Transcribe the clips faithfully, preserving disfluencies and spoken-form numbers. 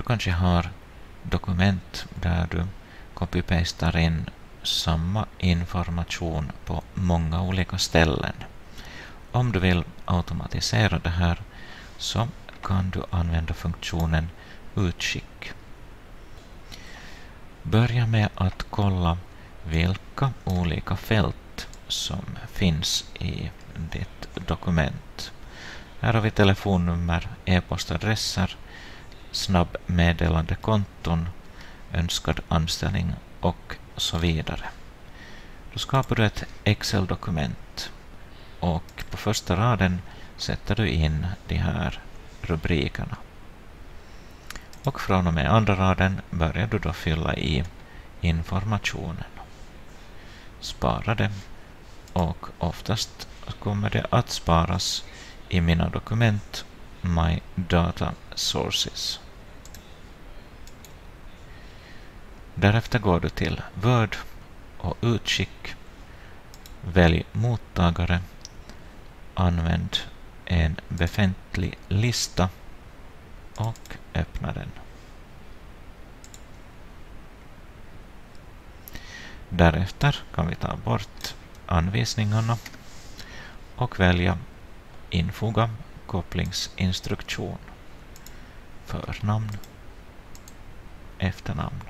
kanske har dokument där du copy-pastar in samma information på många olika ställen. Om du vill automatisera det här så kan du använda funktionen utskick. Börja med att kolla vilka olika fält som finns i ditt dokument. Här har vi telefonnummer, e-postadresser, snabbmeddelandekonton, önskad anställning och så vidare. Då skapar du ett Excel-dokument och på första raden sätter du in de här rubrikerna. Och från och med andra raden börjar du då fylla i informationen. Spara det och oftast kommer det att sparas i mina dokument My Data Sources. Därefter går du till Word och utskick. Välj mottagare. Använd en befintlig lista och öppna den. Därefter kan vi ta bort anvisningarna och välja infoga kopplingsinstruktion, förnamn, efternamn.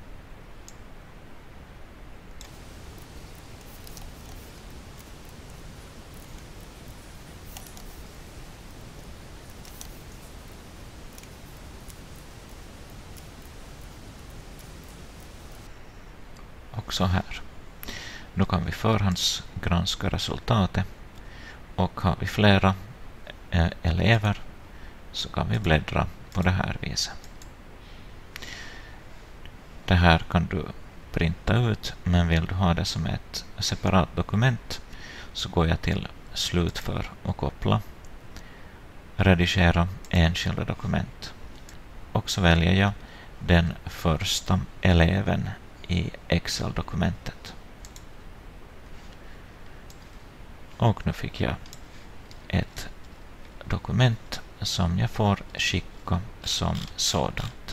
Och så här. Nu kan vi förhandsgranska resultatet och har vi flera eh, elever så kan vi bläddra på det här viset. Det här kan du printa ut, men vill du ha det som ett separat dokument så går jag till slutför och koppla, redigera enskilda dokument och så väljer jag den första eleven i Excel-dokumentet. Och nu fick jag ett dokument som jag får skicka som sådan.